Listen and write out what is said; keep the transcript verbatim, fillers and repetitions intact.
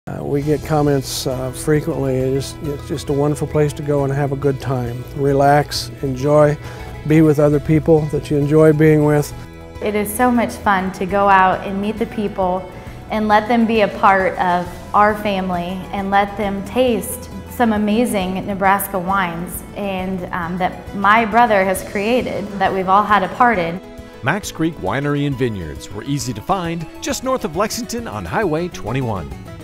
Uh, we get comments uh, frequently. It's, it's just a wonderful place to go and have a good time. Relax, enjoy, be with other people that you enjoy being with. It is so much fun to go out and meet the people and let them be a part of our family and let them taste some amazing Nebraska wines and um, that my brother has created, that we've all had a part in. Max Creek Winery and Vineyards were easy to find just north of Lexington on Highway twenty-one.